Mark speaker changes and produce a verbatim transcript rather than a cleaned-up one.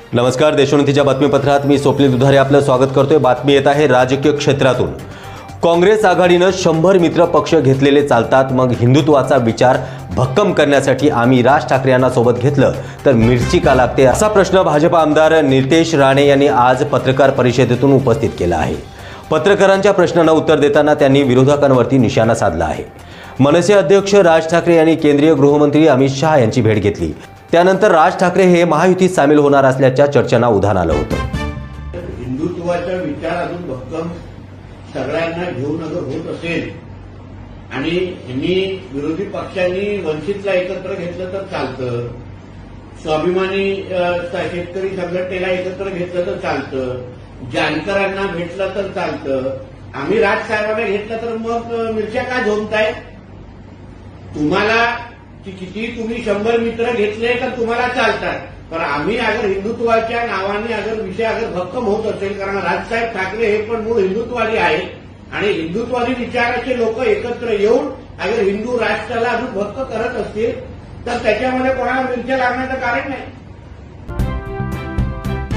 Speaker 1: नमस्कार, देशोन्नतीच्या बातमीपत्रात मी स्वप्नील दुधारे आपलं स्वागत करतोय। बातमी येत आहे राजकीय क्षेत्रातून। काँग्रेस आघाडीनं शंभर मित्र पक्ष घेतलेले चालतात, मग हिंदुत्वाचा विचार भक्कम करण्यासाठी आम्ही राज ठाकरे यांना सोबत घेतलं तर मिरची का लागते, असा प्रश्न भाजप आमदार नितेश राणे यांनी आज पत्रकार परिषदेतून उपस्थित केला आहे। पत्रकारांच्या प्रश्नांना उत्तर देताना त्यांनी विरोधकांवरती निशाणा साधला आहे। मनसे अध्यक्ष राज ठाकरे यांनी केंद्रीय गृहमंत्री अमित शहा यांची भेट घेतली। त्यानंतर राज ठाकरे हे महायुतीत सामील होणार असल्याच्या चर्चांना उधाण आलं होतं।
Speaker 2: हिंदुत्वाचा विचार अजून भक्कम सगळ्यांना घेऊन अगर होत असेल आणि यांनी विरोधी पक्षांनी वंचितला एकत्र घेतलं तर चालतं, स्वाभिमानी शेतकरी संघटनेला एकत्र घेतलं तर चालतं, जानकरांना भेटलं तर चालतं, आम्ही राजसाहेबांना घेतलं तर मग मिरच्या का झोमताय? तुम्हाला किती तुम्ही शंभर मित्र घेतले तर तुम्हाला चालतात, पण आम्ही अगर हिंदुत्वाच्या नावाने अगर विषय अगर भक्कम होत असेल, कारण राजसाहेब ठाकरे हे पण मूळ हिंदुत्ववादी आहे आणि हिंदुत्ववादी विचाराचे लोक एकत्र येऊन अगर हिंदू राष्ट्राला अजून भक्क करत असतील तर त्याच्यामध्ये कोणाला मिरच्या लागण्याचं कारण नाही।